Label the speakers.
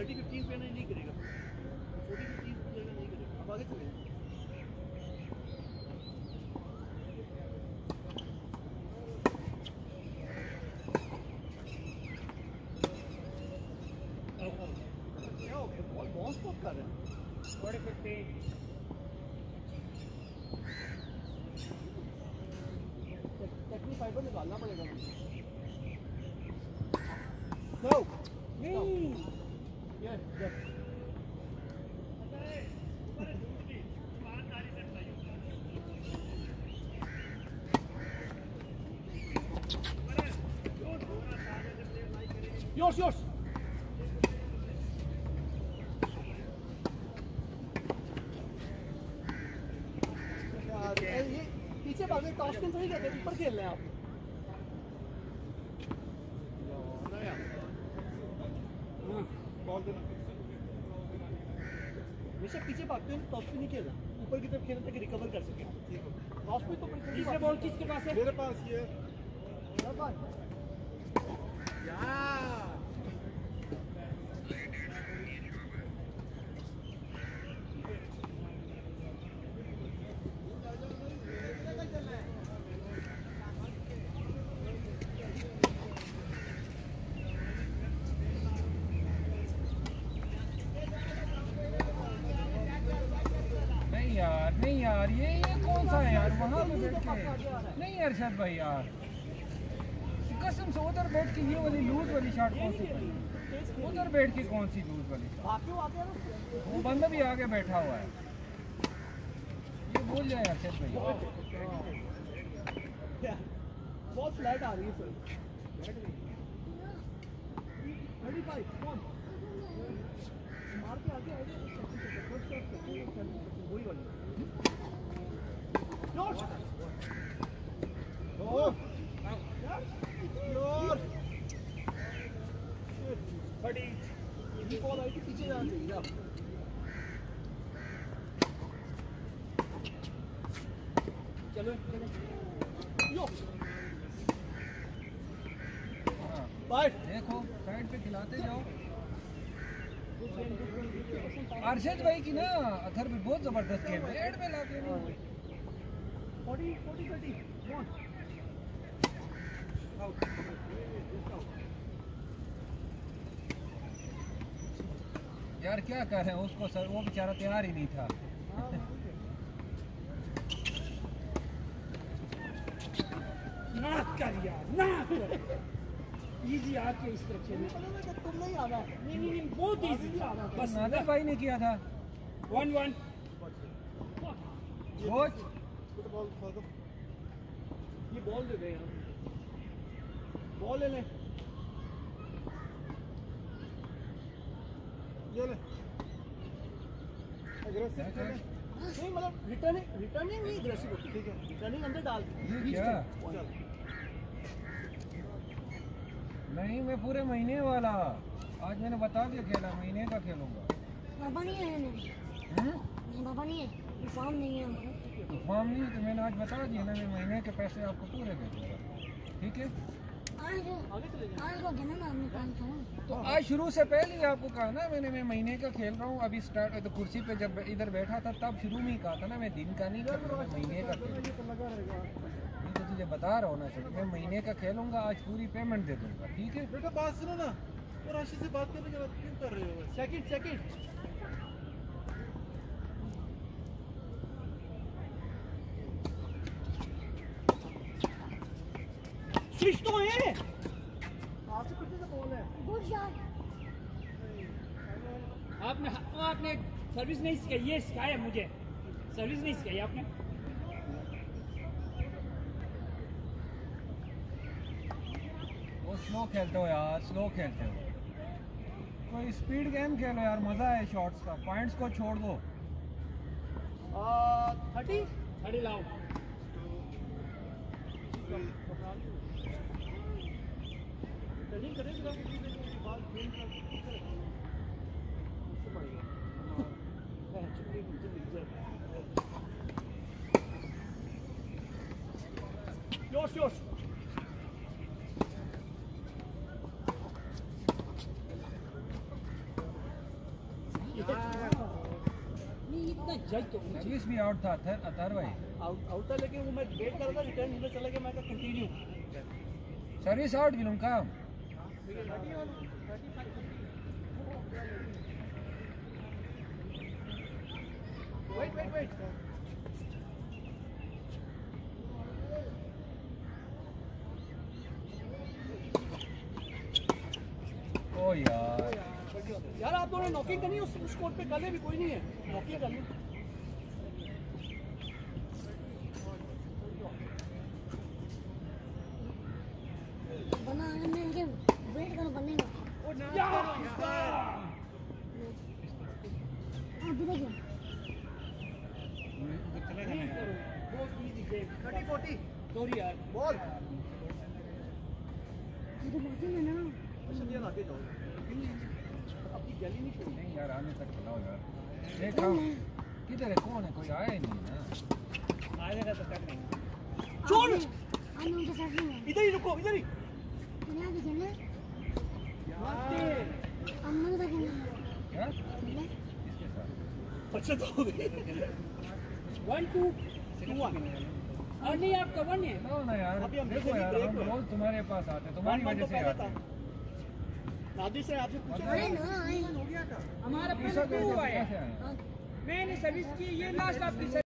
Speaker 1: 30-15 पे नहीं करेगा, 40-15 पे नहीं करेगा। अब आगे चलेंगे। बॉस कब कर रहे हैं? टेक्निक फाइबर निकालना पड़ेगा। No. Yes, yes. Yours. ये पीछे भागे, टॉस स्पिन सही कहते हैं, ऊपर खेल रहे हैं आप। बॉल देना। हमेशा पीछे भागते हैं, टॉस स्पिन नहीं खेलना, ऊपर की तरफ खेलना ताकि रिकवर कर सके। टॉस स्पिन तो तीसरा बॉल किसके पास है? मेरे पास ये। मेरे पास।
Speaker 2: नहीं यार, ये कौन सा है यार? वहाँ पे बैठ के नहीं अरशद भाई यार, कसम से उधर बैठ के ये वाली लूज वाली शॉट कौन सी पड़ी? उधर बैठ के कौन सी लूज वाली शॉट? वो बंदा भी आगे बैठा हुआ है, ये बोल जाए अरशद भाई।
Speaker 1: बहुत फ्लैट आ रही है सर। 35 मार के आगे आएगा वही वाली। Yours. Oh. Yours. Buddy. ये बॉल आई थी पीछे जाना चाहिए आप। चलो। यो। बाइट।
Speaker 2: देखो साइड पे खिलाते जाओ। अरशद भाई की ना अथर भी बहुत जबरदस्त खेल है, एड में लाके
Speaker 1: 40-30
Speaker 2: यार क्या कर रहे हैं उसको सर, वो बेचारा तैयार ही नहीं था।
Speaker 1: ना कर यार, ना कर। इजी आके इस तरह खेलने तुम नहीं आ रहा। नहीं बहुत इजी आ रहा।
Speaker 2: बस नादिर भाई ने किया था
Speaker 1: 1-1
Speaker 2: कोच।
Speaker 1: ये बॉल दे दे यार, बॉल ले ले, ये ले। एग्रेसिव खेले नहीं, मतलब रिटर्निंग नहीं एग्रेसिव होती। ठीक है, रिटर्निंग अंदर डाल
Speaker 2: क्या नहीं, मैं पूरे महीने वाला, आज मैंने बता दिया खेला, महीने का खेलूंगा।
Speaker 3: पापा नहीं है पापा नहीं है, फॉर्म नहीं है हमको।
Speaker 2: फॉर्म नहीं तो मैंने आज बता दिया ना, मैं महीने के पैसे आपको पूरे दे दूंगा। ठीक है,
Speaker 3: आज को देना ना हमने 500।
Speaker 2: तो आज शुरू से पहले ही आपको कहा ना मैंने, मैं महीने का खेल रहा हूँ। अभी स्टार्ट तो कुर्सी पे जब इधर बैठा था तब शुरू में ही कहा था ना, मैं दिन का नहीं खेल रहा, मैं महीने का खेल। तो तुझे बता रहा हूँ ना सर, मैं महीने का खेलूंगा, आज पूरी पेमेंट दे दूंगा। ठीक है
Speaker 1: बेटा, बात सुनो ना, और राशि से बात करने के बाद क्यों कर रहे हो? सेकंड स्विच तो है आपसे, कुछ तो बॉल है।
Speaker 3: Good shot.
Speaker 4: आपने सर्विस नहीं सिखाई, ये सिखाया मुझे, सर्विस नहीं सिखाई आपने।
Speaker 2: वो स्लो खेलते हो यार, स्लो खेलते हो, कोई स्पीड गेम खेलो यार, मजा है शॉट्स का। पॉइंट्स को छोड़ दो।
Speaker 1: 30
Speaker 4: लाओ।
Speaker 1: रनिंग करेगा बाल गेम का yours नहीं इतना जज तो होना चाहिए।
Speaker 2: सर्विस भी आउट था अतर भाई।
Speaker 5: आउट था, लेकिन वो मैं वेट कर रहा था, रिटर्न में चला गया, मैं कहा कंटिन्यू।
Speaker 2: सर्विस आउट भी उनका।
Speaker 5: वेट
Speaker 2: ओ यार
Speaker 5: यार, आप दोनों नॉकिंग करनी है उस कोर्ट पे, कल भी कोई नहीं है, नॉकिंग करनी।
Speaker 3: बना है मैं के वेट करो बनने का। हां दिखा गया।
Speaker 1: बहुत इजी गेम।
Speaker 5: 30-40
Speaker 1: सॉरी यार।
Speaker 5: बॉल
Speaker 3: ये तो बात ही ना।
Speaker 5: ये आगे जाओ, अपनी गली नहीं छोड़ी।
Speaker 2: नहीं यार, आने तक चलाओ यार। देख रहा हूँ किधर है, कौन है, कोई आया ही नहीं ना।
Speaker 4: आएगा तो कर लेंगे।
Speaker 5: छोड़,
Speaker 3: आने उनके साथ में
Speaker 5: इधर ही रुको, इधर ही।
Speaker 3: दुनिया भी खेलना
Speaker 1: मारते
Speaker 3: अम्मा का खेलना
Speaker 2: क्या
Speaker 3: खेलना।
Speaker 2: किसके साथ?
Speaker 5: अच्छा तो हो गई।
Speaker 1: 1-2 और नहीं आपका 1 है।
Speaker 2: चलाओ ना यार।
Speaker 5: अभी हम
Speaker 2: देखो यार,
Speaker 5: ब्रेक
Speaker 2: हम
Speaker 5: हुए।
Speaker 2: रोज तुम्हारे पास आते हैं, तुम्हारी वजह से आते हैं।
Speaker 5: नादिर से आपसे पूछा
Speaker 3: अरे ना
Speaker 5: हो गया था।
Speaker 4: हमारा
Speaker 2: पैसा
Speaker 4: पहले 2 हुआ है।
Speaker 2: कैसे आए?
Speaker 3: हाँ
Speaker 4: मैंने सर्विस की, ये लास्ट आपकी